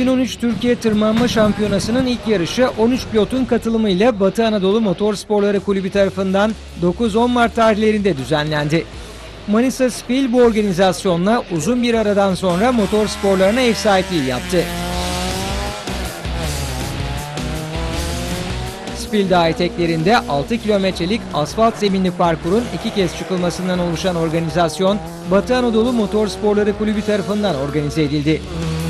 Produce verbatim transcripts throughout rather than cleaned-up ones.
bin on üç Türkiye Tırmanma Şampiyonası'nın ilk yarışı on üç pilotun katılımıyla Batı Anadolu Motorsporları Kulübü tarafından dokuz on Mart tarihlerinde düzenlendi. Manisa Spil bu organizasyonla uzun bir aradan sonra motor sporlarına ev sahipliği yaptı. Spil Dağı eteklerinde altı kilometrelik asfalt zeminli parkurun iki kez çıkılmasından oluşan organizasyon Batı Anadolu Motorsporları Kulübü tarafından organize edildi.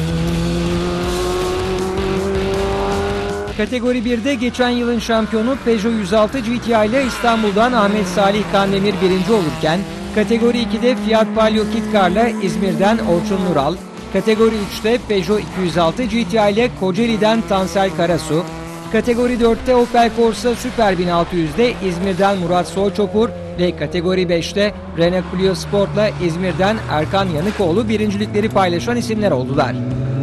Kategori birde geçen yılın şampiyonu Peugeot yüz altı G T I ile İstanbul'dan Ahmet Salih Kandemir birinci olurken, Kategori ikide Fiat Palio Kitcar'la İzmir'den Orçun Nural, Kategori üçte Peugeot iki yüz altı G T I ile Kocaeli'den Tansel Karasu, Kategori dörtte Opel Corsa Super bin altı yüzde İzmir'den Murat Soyçopur ve Kategori beşte Renault Clio Sport'la İzmir'den Erkan Yanıkoğlu birincilikleri paylaşan isimler oldular.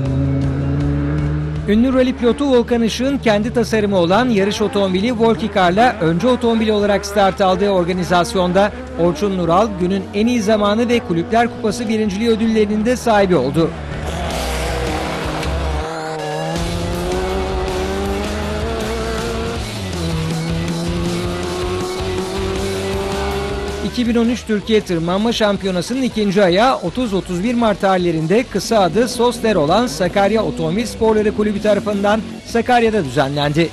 Ünlü rally pilotu Volkan Işık'ın kendi tasarımı olan yarış otomobili Volkikar'la önce otomobil olarak start aldığı organizasyonda Orçun Nural günün en iyi zamanı ve Kulüpler Kupası birinciliği ödüllerinin de sahibi oldu. iki bin on üç Türkiye Tırmanma Şampiyonası'nın ikinci ayağı otuz otuz bir Mart tarihlerinde kısa adı SOSTER olan Sakarya Otomobil Sporları Kulübü tarafından Sakarya'da düzenlendi.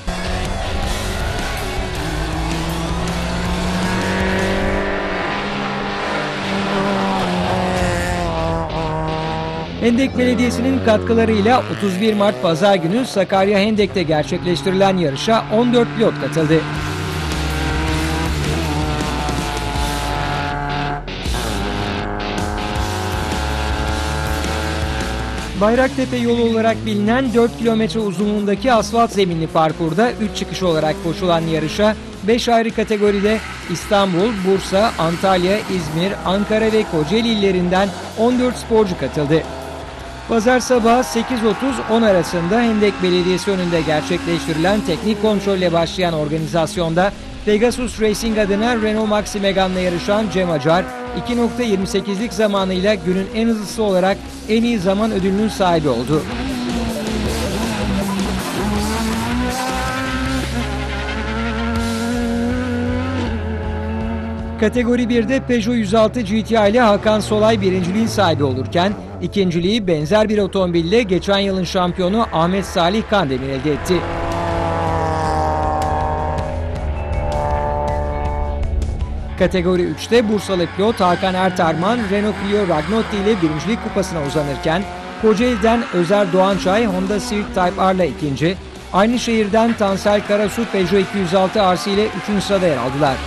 Hendek Belediyesi'nin katkılarıyla otuz bir Mart Pazar günü Sakarya Hendek'te gerçekleştirilen yarışa on dört pilot katıldı. Bayraktepe yolu olarak bilinen dört kilometre uzunluğundaki asfalt zeminli parkurda üç çıkış olarak koşulan yarışa beş ayrı kategoride İstanbul, Bursa, Antalya, İzmir, Ankara ve Kocaeli illerinden on dört sporcu katıldı. Pazar sabahı sekiz otuz on arasında Hendek Belediyesi önünde gerçekleştirilen teknik kontrolle başlayan organizasyonda Pegasus Racing adına Renault Maxi Megane'la yarışan Cem Acar, iki nokta yirmi sekizlik zamanıyla günün en hızlısı olarak en iyi zaman ödülünün sahibi oldu. Kategori birde Peugeot yüz altı G T I ile Hakan Solay birinciliğin sahibi olurken, ikinciliği benzer bir otomobille geçen yılın şampiyonu Ahmet Salih Kandemir elde etti. Kategori üçte Bursalı pilot Hakan Ertarman, Renault Clio Ragnotti ile birincilik kupasına uzanırken, Kocaeli'den Özer Doğançay Honda Civic Type R ile ikinci, aynı şehirden Tansel Karasu Peugeot iki yüz altı R C ile üçüncü sırada yer aldılar.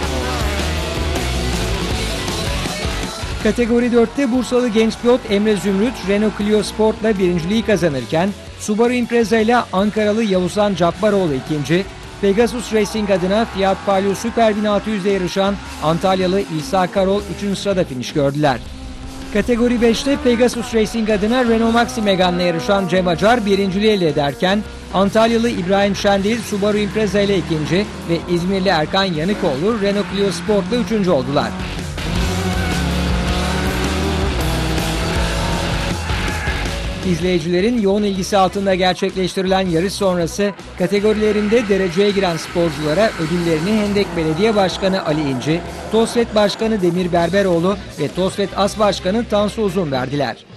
Kategori dörtte Bursalı genç pilot Emre Zümrüt, Renault Clio Sport ile birinciliği kazanırken, Subaru Impreza ile Ankaralı Yavuzhan Cabbaroğlu ikinci, Pegasus Racing adına Fiat Palio Super bin altı yüzde yarışan Antalyalı İsa Karol üçüncü sırada finiş gördüler. Kategori beşte Pegasus Racing adına Renault Maxi Megane'la yarışan Cem Acar birinciliği elde ederken, Antalyalı İbrahim Şendil Subaru Impreza ile ikinci ve İzmirli Erkan Yanıkoğlu Renault Clio Sport'la üçüncü oldular. İzleyicilerin yoğun ilgisi altında gerçekleştirilen yarış sonrası kategorilerinde dereceye giren sporculara ödüllerini Hendek Belediye Başkanı Ali İnci, TOSFET Başkanı Demir Berberoğlu ve TOSFET As Başkanı Tansu Uzun verdiler.